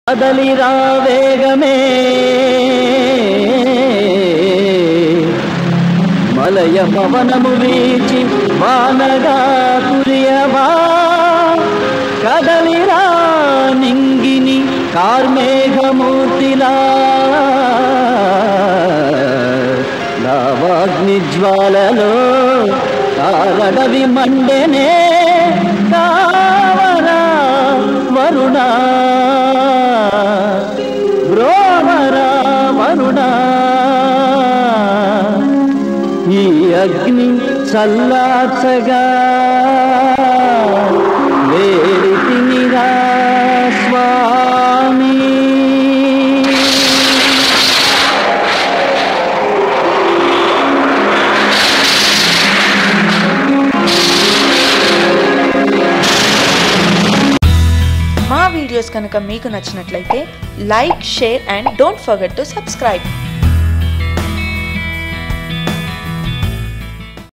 కదలిరా వేగమే మలయ పవనము వీచి వానగా కురియవా కదలిరా నింగిని కార్మేఘమూర్తిలా లావాగ్ని జ్వాలలో కారడవి మండెనే కావరా వరుణ బ్రోవరా వరుణ ఈ అగ్ని చల్లార్చగా వేడితినిరా స్వామి మా వీడియోస్ కనుక మీకు నచ్చినట్లయితే like, share and don't forget to subscribe.